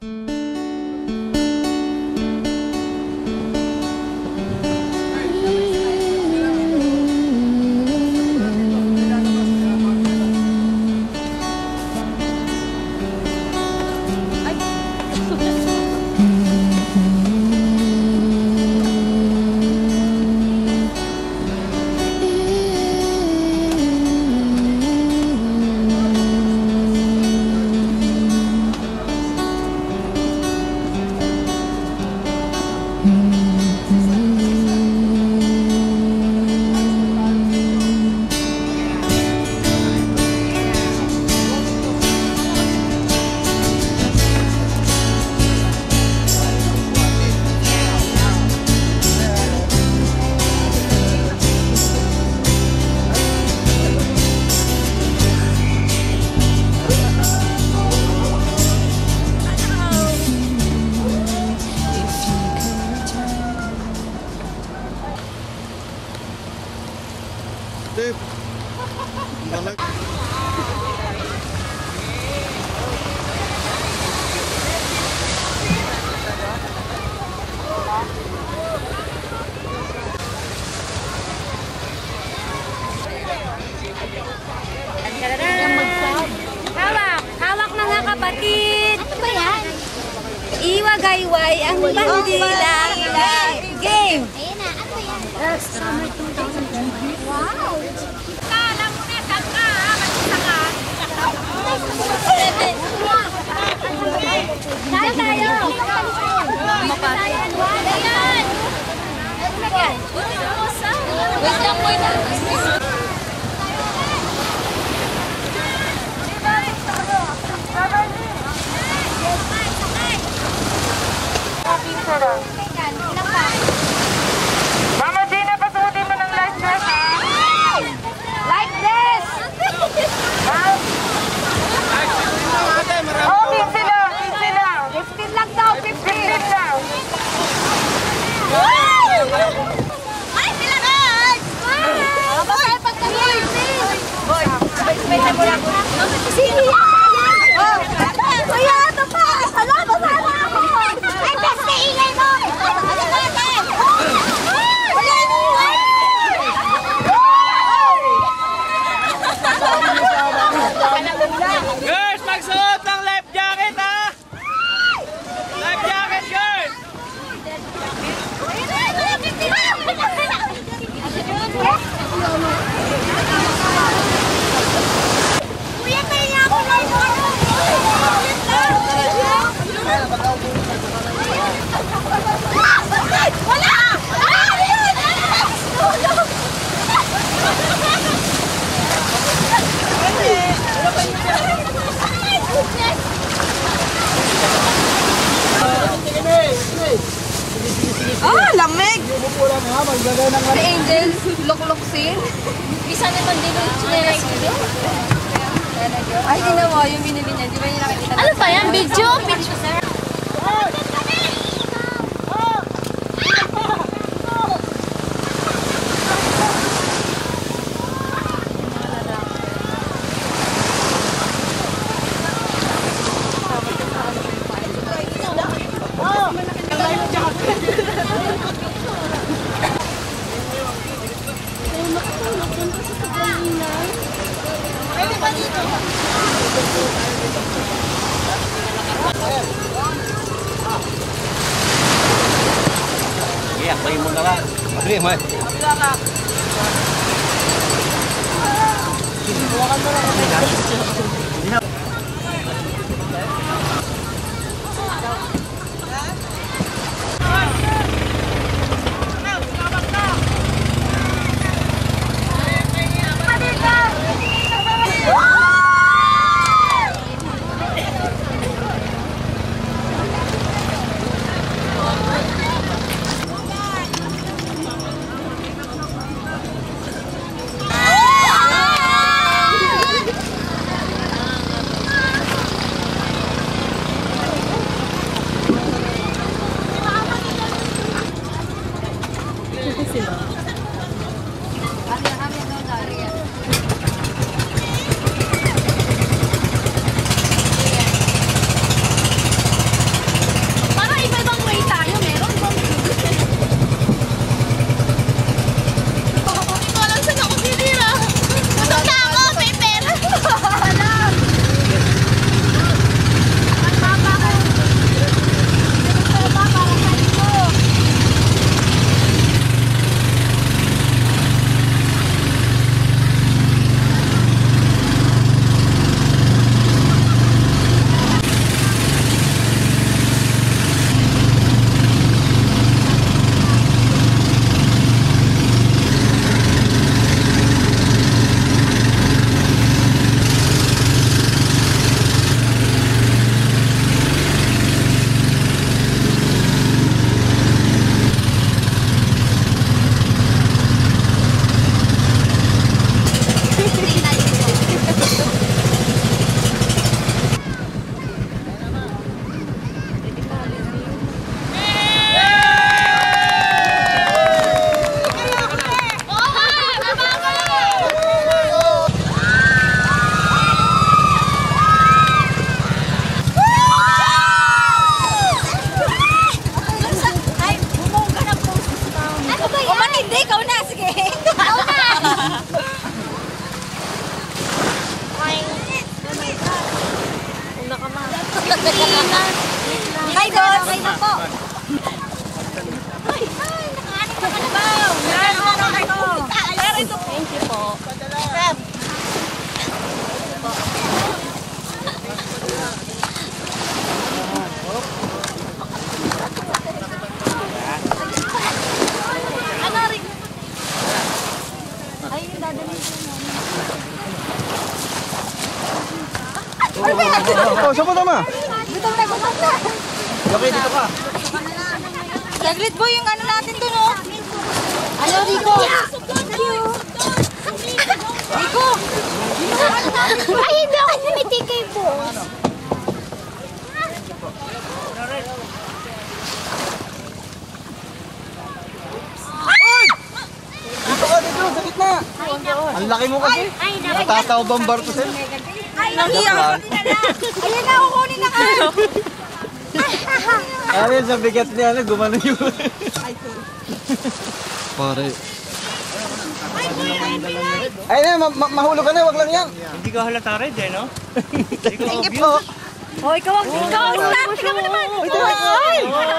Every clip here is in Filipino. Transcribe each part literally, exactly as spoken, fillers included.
Dave, malag. Hawak! Hawak mga kapatid! Ano ba yan? Iwagayway ang bandila. Game! Ayan na, ano yan? Summer two thousand twenty. Wow! Kala mo na, saan ka? Mag-isa ka? Saan tayo? Mapatay. Ano yan? Wait lang po ina. Mama Gina, pasuotin mo ng light dress, ha? Like this! Ha? Oh, fifty lang, fifty lang. fifteen lang daw, fifteen. fifty lang. Ay, sila guys! Ano ba tayo pagkakit? Boy, sabay-sabay mo lang. Sino yan? Oh! Kuya, ito pa! Hala, basala ako! Ay, best na ingay mo! Ano natin? Wala mo! Girls, magsuot ng life jacket, ha? Life jacket, girls! Kuya, kaya ako lang mo! Wala! Ah, lamig! Si Angel, lukluk sin. Isa naman din yung chinelas ko. Ay, ginawa yung binili niya. Di ba yung nakikita? Ano pa yan? Video? Video, sir? Iya, tayo mo na lang. Madali, may. Hi, boss! Hi na po! Thank you po. Ano rin? Ay, dadalhin ko na. Oh, saan po tama? Gutom na, gutom na. Okay, dito ka. Saglit po yung ano natin dun, oh. Ano, Rico? Thank you. Rico! Ay, hindi ako sumiti kay boss. Dito ka, dito, sa gitna. Ang laki mo kasi. Natataw bang barto sa'yo? Ay, nahiya ako. Ayan na, kukunin na kayo. Ano yun, sa bigat niya, ano, gumano yun. Pare. Ay na, ma ma mahulog ka na, wag lang yan. Hindi ka halata rin, eh, no? Thank you po. Oh, ikaw ang ikaw ang start. Ikaw mo naman. Ay!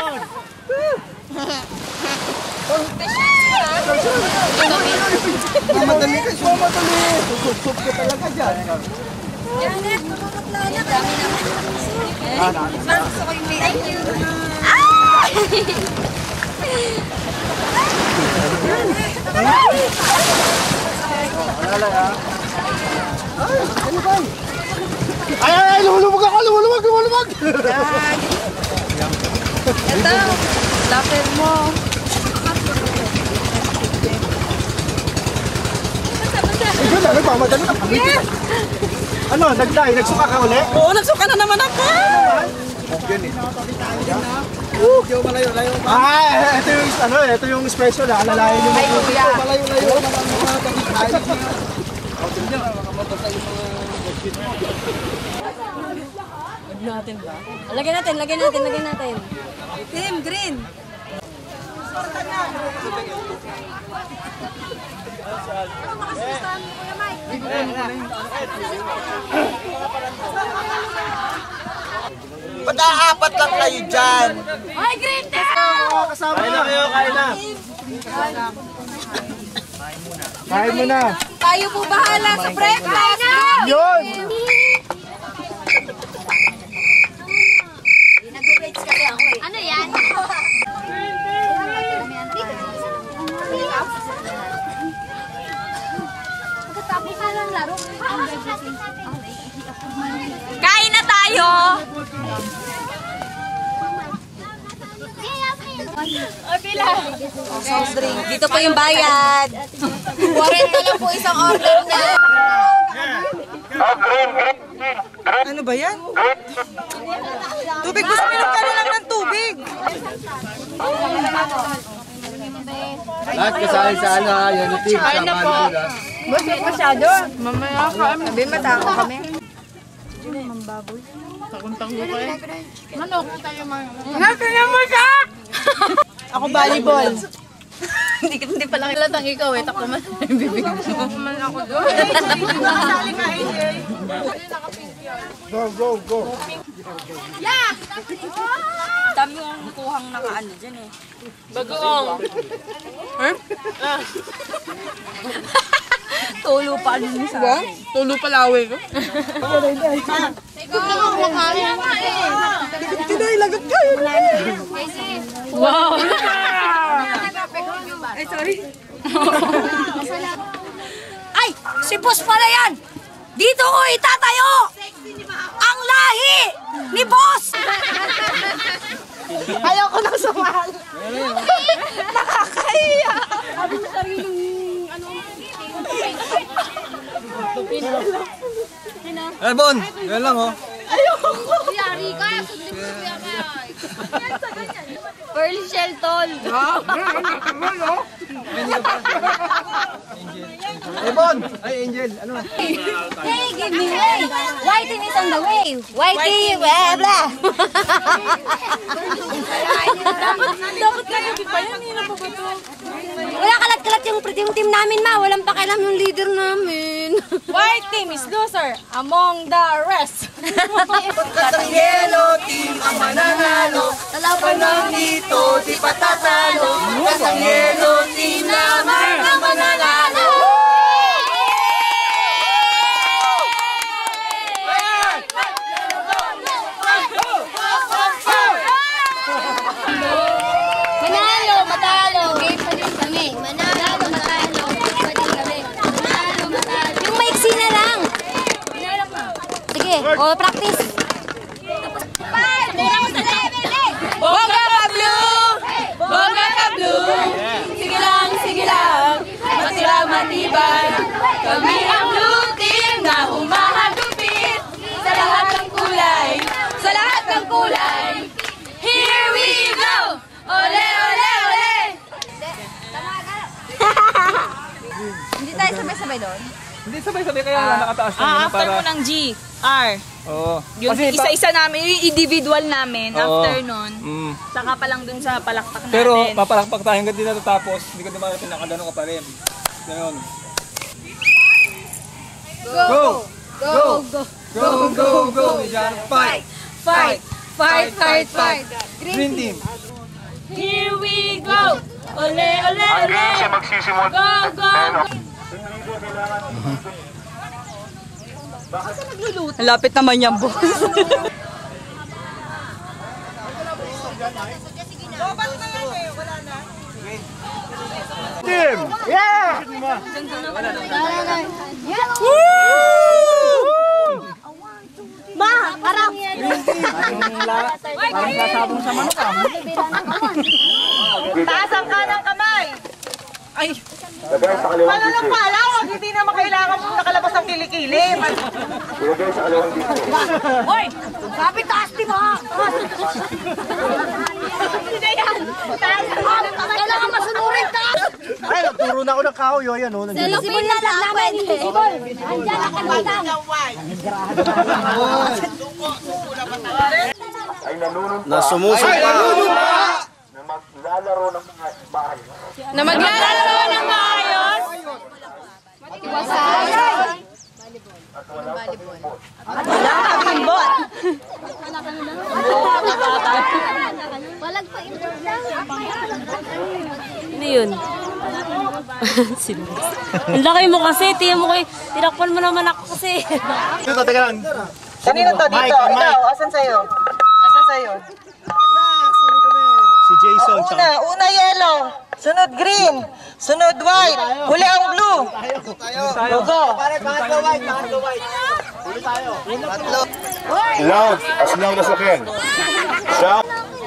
Mamadali ka, mamadali. Susup ka talaga dyan. Janet, mamakatla na. Dami naman. Gusto ko yung may thank you. Ay! Ay, ay, ay, lumulubog ako, lumulubog, lumulubog. Ito, lapel mo. Ayun na, nagmamadali ka. Ano, nagday, nagsuka ka uli? Oo, nagsuka na naman ako. Yan eh. Uh, yung malayo-layo pa. Ah, ito yung, ano, ito yung special ah. Alalayan yung mga kuya. Malayo-layo na lang mga kapitay. Natin ba? Lagyan natin, lagyan natin, lagyan natin. Team green. Pag-aapat lang kayo dyan. Ay, green team! Kain na kayo, kain na. Kain mo na. Tayo po bahala sa breakfast. Yun! Nag-rates kasi ako eh. Ano yan? Pagkatapos na lang laro. Kain na tayo! Soft drink. Dito po yung bayad. forty lang po isang order na. Ano ba yan? Tubig. Gusto minom ka na lang ng tubig. Lahat kasali sa ano ha, unity. Kain na po. Bakit masyado? Mamaya ka. Sabi matako kami. Takong-tango ka eh. Manok. Nakaya mo siya! Ako volleyball. Hindi hindi pala kilatang ikaw eh. Takbo man yung bibig mo. Takbo man ako doon. Nakasali ka, A J. Go, go, go. Dami yung kuhang nakaano dyan eh. Bagoong. Tulo pa ano sa akin. Tulo palawi ko. Tinay, lagot ka. Wow! Ay, sorry. Ay, si boss pala yan! Dito ko itatayo! Ang lahi ni boss! Ayaw ko nang sumali. Nakakahiya. Sabi mo sariling ano? Eh, Bon, yan lang oh. Yari ka, sundin mo siya kaya. Pearl Shelton. Eh, Bon! Ay, Angel, ano? Hey, give me way. Whiting is on the way. Whiting, blah, blah. Dapat, dapat nga yung pa yan. Hindi na pa ba ito? Wala kalat-kalat yung, yung team namin, ma. Walang pakialam yung leader namin. White team is loser among the rest. Katang yellow team ang mananalo. Lalaban ng dito, di patatalo. Katang yellow team naman ang mananalo. Manalo, matalo. Game pa din kami. Manalo, matalo. Game pa din kami. Manalo, matalo. Yung maiksi na lang. Sige, o practice. Boga ka blue! Boga ka blue! Sige lang, sige lang. Matira matibay. Kami ang blue team na humahagupit sa lahat ng kulay. Sa lahat ng kulay. Here we go! Ole, ole, ole! Hindi tayo sabay-sabay doon? Hindi sabay-sabay kaya uh, nakataas na Ah, yun after para... mo ng G, R. Oo. Yung Kasi pa- isa-isa namin, yung individual namin, Oo. after nun. Mm. Saka pa lang dun sa palakpak natin. Pero papalakpak tayo hanggang di natatapos, hindi ka naman pinakagano ka pa rin. Ganon. Go! Go! Go! Go! Go! Go! Go! Fight! Fight! Fight! Fight! Fight! Green team! Here we go! Ole! Ole! Ole! magsisimula. Go! Go! Go! Lapit naman yan, boss. Team! Yeah! Ma, harap. Parang sasabong sa manok ah. Taas ang kanang kamay! Ay! Lagay sa kaliwang Paano nang dito. pala? Huwag hindi naman kailangan mong nakalabas ang kilikili. Lagay sa kaliwang dito. Hoy! Sabi taas, di ba? Hindi na yan! Kailangan masunurin taas. Ay, nagturo na ako ng kahoy. O, yan o. Sibol na lang namin. Sibol. Andiyan na kalimutan. Ay nanunong Na sumusunod. na maglalaro ng mga bahay. Na maglalaro ng maayos? Bot! Walag pa improve lang. Ano yun? Sinus. Ang laki mo kasi, tiyan mo kay, tinakpan mo naman ako kasi. Dito, teka lang. Kanino to dito? Mike, Mike. Ikaw, asan sa'yo? Asan sa'yo? Si Jason. Una, una yellow. Sunod green. Sunod white. Huli ang blue. Go. Loud, as loud as I can. Shout.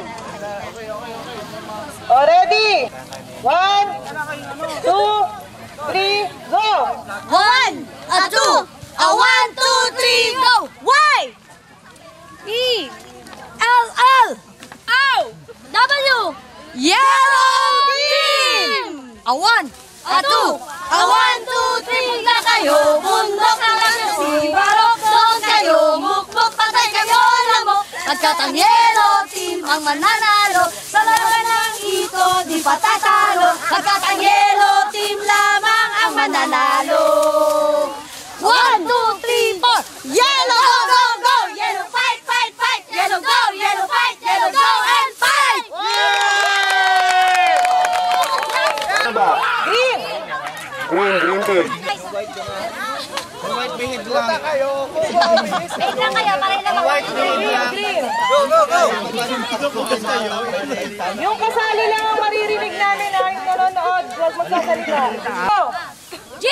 Oh, ready? One, two, three, go! One, a two, a one, two, three, go. Y, E, L, L, O, W, Yellow Team! A one, a two, a one, two, three, punta kayo, bundok na lang si Barok, doon kayo, mukmuk, patay kayo, alam mo, agkat ang Yellow Team ang mananalo, sa laban ng ito, di patatalo, agkat ang Yellow Team lamang ang mananalo. One, two, three, four, Yellow, go, go, go, Yellow, fight, fight, fight, Yellow, go, Yellow, fight, Yellow, go, and fight! Ano ba? Green! Green, green team. White bihid lang. Kayo. Wait lang kayo, para ilang White bihid lang. Green! Go, go, go. Yung kasali lang ang maririnig namin na yung nanonood. Huwag magsasalita. Go! G!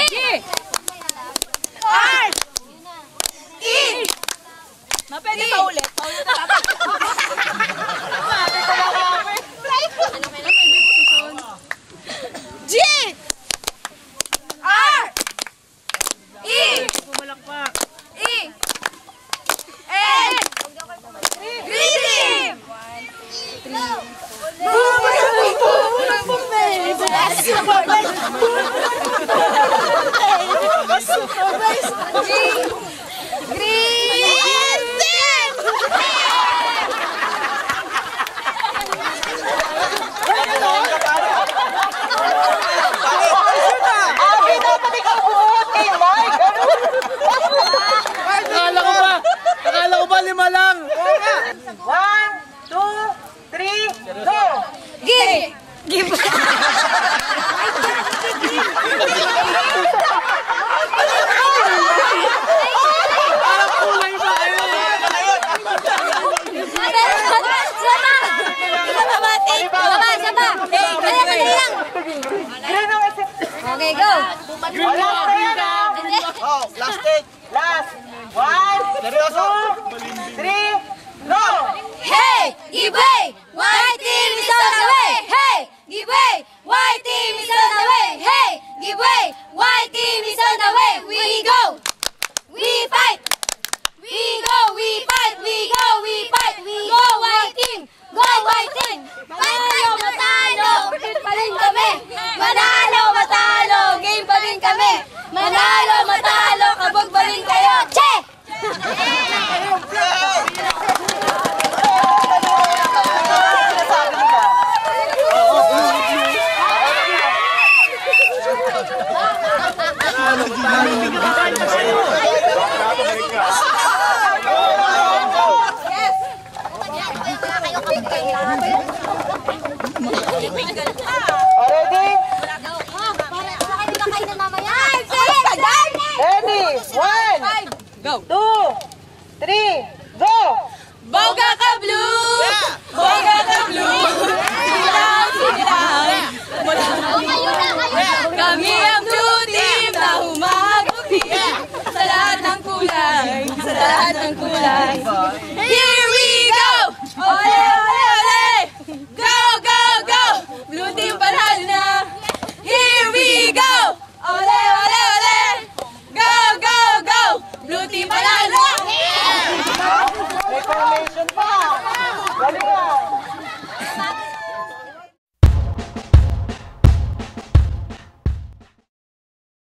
R! E! Mapwede pa ulit. Paulit na G! R! E! E! N! Green Team! Green Team! Give! Give! Okay, go! Oh, last take. Last. One, two, three, go! Hey! Give way! White team is on the way! Hey! Give way! White team is on the way! Hey! Give way! White team is on the way! We go! We fight! We go! We fight! We go! We fight! We go! White team! Go White team! Manalo! Matalo! Game pa rin kami! Manalo! Matalo! Game pa rin kami! Manalo! Matalo! Kabog pa rin kayo! Che! Ready? One, two, three,